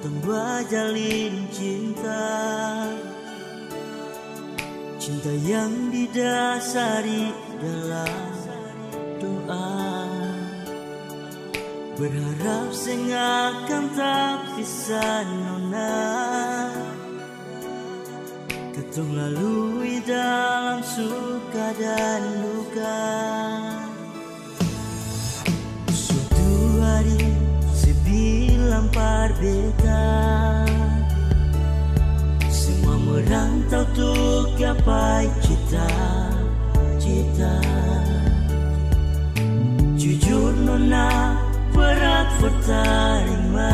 tambah jalin cinta, cinta yang didasari dalam doa, berharap sing akan tak bisa nona, ketong lalui dalam suka dan duka. Suatu hari sebilang parbeta, semua merantau untuk gapai cita-cita. Jujur nona berat bertarima,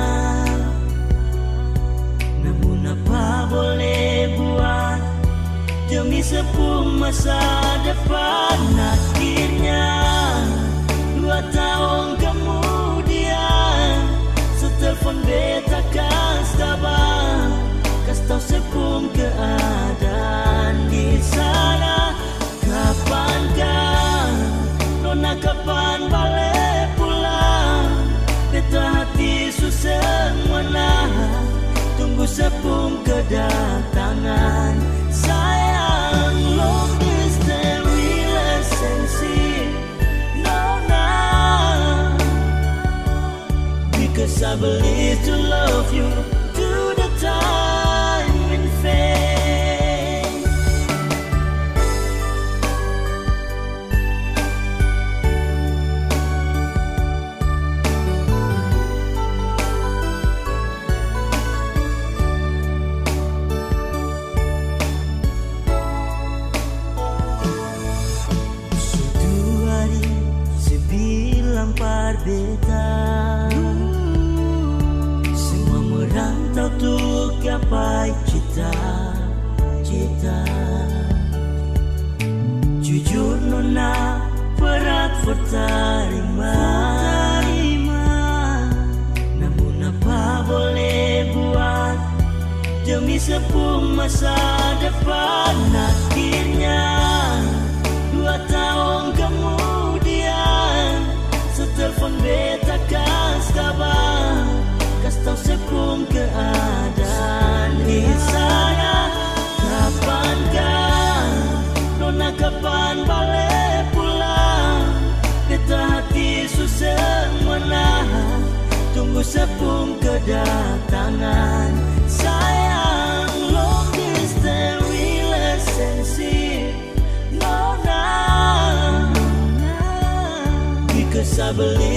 namun apa boleh buat demi sepuh masa depan. Akhirnya 2 tahun kemudian, setelepon beta kas kabar, kas tau sepung keadaan di sana. Kapankah nona, kapan balik pulang? Beta hati susah mana, tunggu sepung kedatangan. Sayang, long distance relationship, nona, because I believe to love you to the time and fade. Suatu hari sebilang parbeta, semua merantau untuk gapai cita-cita. Jujur nona berat bertarima, namun apa boleh buat demi sepuh masa depan. Akhirnya 2 tahun kemudian, setelepon beta kas kabar, kas tau sepung keadaan di sana. Kapankah nona, kapan balik pulang? Beta hati susah mana, tunggu sepung kedatangan. Sayang, long distance relationship, nona, because I believe